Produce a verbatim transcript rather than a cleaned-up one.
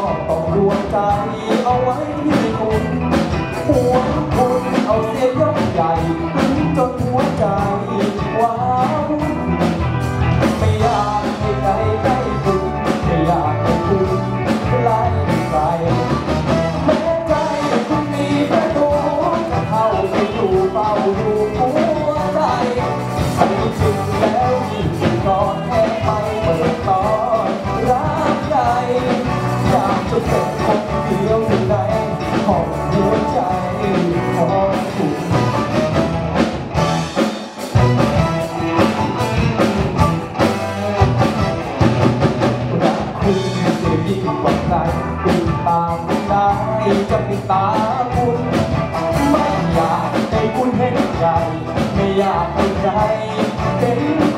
ต้องรวมใจเอาไว้ที่คุณหัวคุณเอาเสียยกใหญ่จนหัวใจว้าวไม่อยากให้ใครใกล้คุณไม่อยากให้คุณใกล้ใครแม้ใจคุณมีประตูจะเข้าไปอยู่เฝ้าดูหัวใจใช่จริงแล้วยิ่งก่อนแค่ไปเปิดตอนรักใจอยากจะเป็นคนเดียวอยู่ในห้องหัวใจของคุณรักคุณเสียยิ่งกว่าใครติดตามได้จะติดตามคุณไม่อยากให้คุณเห็นใจไม่อยากให้ใครเป็น